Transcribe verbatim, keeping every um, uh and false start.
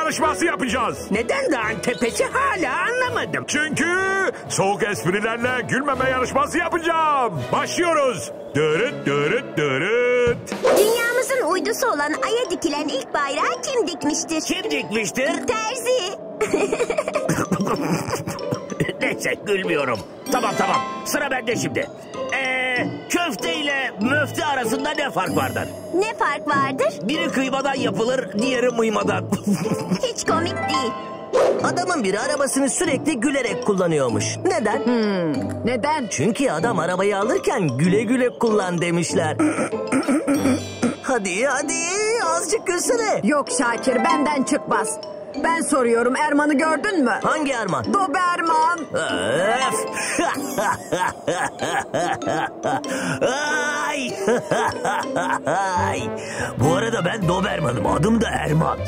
yarışması yapacağız. Neden dağın tepesi hala anlamadım. Çünkü soğuk esprilerle gülmeme yarışması yapacağım. Başlıyoruz. Dırıt dırıt dırıt. Dünyamızın uydusu olan Ay'a dikilen ilk bayrağı kim dikmiştir? Kim dikmiştir? Terzi. Neyse gülmüyorum. Tamam tamam sıra bende şimdi. Ee, köfte ile möfte arasında ne fark vardır? Ne fark vardır? Biri kıymadan yapılır, diğeri mıymadan. Hiç komik değil. Adamın biri arabasını sürekli gülerek kullanıyormuş. Neden? Neden? Çünkü adam arabayı alırken güle güle kullan demişler. Hadi hadi azıcık gülsene. Yok Şakir, benden çıkmaz. Ben soruyorum, Erman'ı gördün mü? Hangi Erman? Doberman. Öf! Ay! Ay! Bu arada ben Doberman'ım, adım da Erman.